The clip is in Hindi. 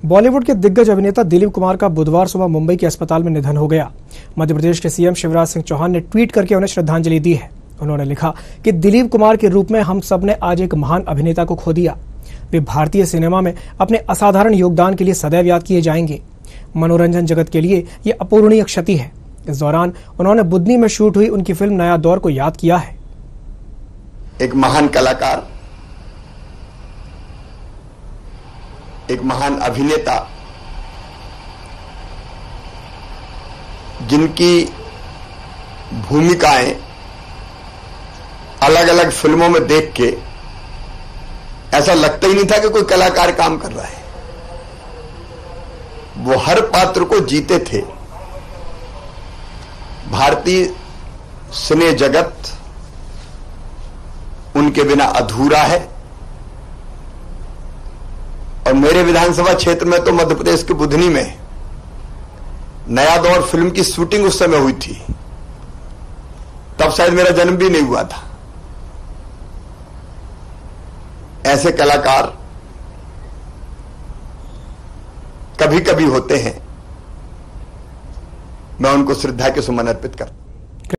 बॉलीवुड के दिग्गज अभिनेता दिलीप कुमार का बुधवार सुबह मुंबई के अस्पताल में निधन हो गया। मध्य प्रदेश के सीएम शिवराज सिंह चौहान ने ट्वीट करके उन्हें श्रद्धांजलि दी है। उन्होंने लिखा कि दिलीप कुमार के रूप में हम सब ने आज एक महान अभिनेता को खो दिया। वे भारतीय सिनेमा में अपने असाधारण योगदान के लिए सदैव याद किए जाएंगे। मनोरंजन जगत के लिए ये अपूरणीय क्षति है। इस दौरान उन्होंने बुधनी में शूट हुई उनकी फिल्म नया दौर को याद किया है। एक महान कलाकार, एक महान अभिनेता, जिनकी भूमिकाएं अलग अलग फिल्मों में देख के ऐसा लगता ही नहीं था कि कोई कलाकार काम कर रहा है। वो हर पात्र को जीते थे। भारतीय सिने जगत उनके बिना अधूरा है। और मेरे विधानसभा क्षेत्र में तो मध्य प्रदेश के बुधनी में नया दौर फिल्म की शूटिंग उस समय हुई थी। तब शायद मेरा जन्म भी नहीं हुआ था। ऐसे कलाकार कभी कभी होते हैं। मैं उनको श्रद्धा के सुमन अर्पित करता हूं।